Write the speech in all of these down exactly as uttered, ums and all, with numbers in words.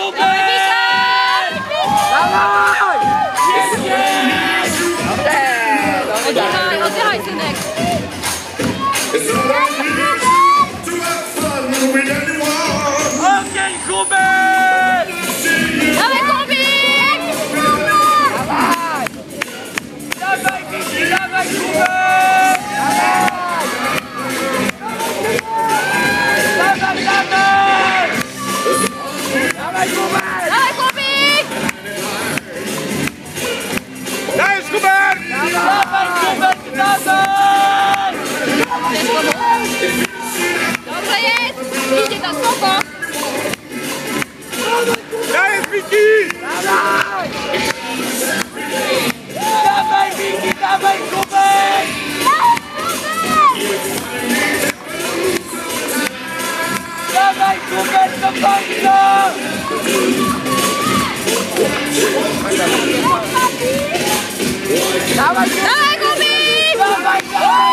Kubek! Dawaj! Oddychaj, oddychaj, synek! Ogień, Kubek! Dawaj, Kubik! Dawaj! Dawaj, Wiki, dawaj, Kubek! Dawaj! Dawaj, dawaj! Dawaj, Kubek! Dawaj, Kubik! Dajesz, Kubek! Dawaj, Kubek, dawaj! Dobrze jest! Idzie tam, spoko! Dajesz, Wiki! Dawaj! Dawaj, Wiki, dawaj, Kubek! Dawaj, Kubek, do końca! Dawaj, Dawaj, Kubik! dawaj, dawaj,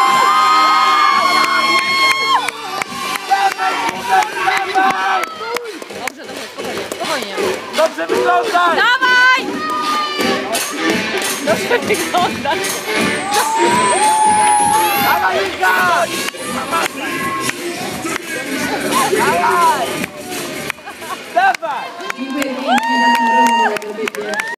dawaj! Dawaj, dawaj! Dobrze, dobrze, spokojnie, spokojnie. Dobrze wyglądaj! Dawaj! Dobrze wyglądasz. Dawaj, Wika! Dawaj! Dziękuję pięknie za ten